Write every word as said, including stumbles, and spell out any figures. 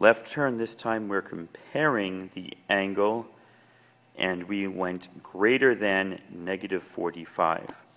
Left turn, this time we're comparing the angle, and we went greater than negative forty-five.